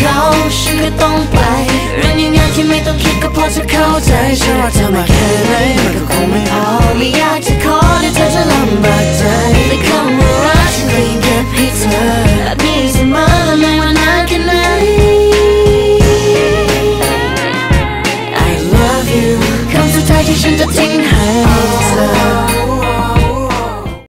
เขาฉันก็ต้องไปเรื่องง่ายๆที่ไม่ต้องคิดก็พอจะเข้าใจฉันว่าเธอมาแค่ไหนมันก็คงไม่พอไม่อยากจะขอที่เธอจะลำบากใจแต่คำว่ารักฉันก็ยังเก็บให้เธอแบบนี้เสมอและไม่ว่านานแค่ไหน I love you คำสุดท้ายที่ฉันจะทิ้งให้เธอ